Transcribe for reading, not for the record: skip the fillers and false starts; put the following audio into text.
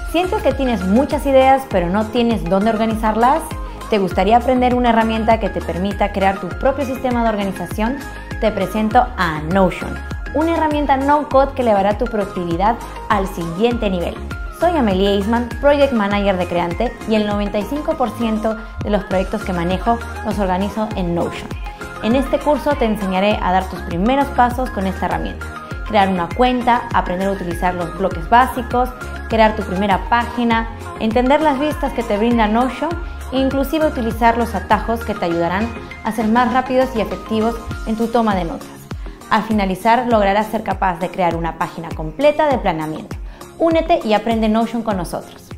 ¿Sientes que tienes muchas ideas pero no tienes dónde organizarlas? ¿Te gustaría aprender una herramienta que te permita crear tu propio sistema de organización? Te presento a Notion, una herramienta no-code que elevará tu productividad al siguiente nivel. Soy Amelie Eisman, Project Manager de Creante, y el 95% de los proyectos que manejo los organizo en Notion. En este curso te enseñaré a dar tus primeros pasos con esta herramienta. Crear una cuenta, aprender a utilizar los bloques básicos, crear tu primera página, entender las vistas que te brinda Notion e inclusive utilizar los atajos que te ayudarán a ser más rápidos y efectivos en tu toma de notas. Al finalizar lograrás ser capaz de crear una página completa de planeamiento. Únete y aprende Notion con nosotros.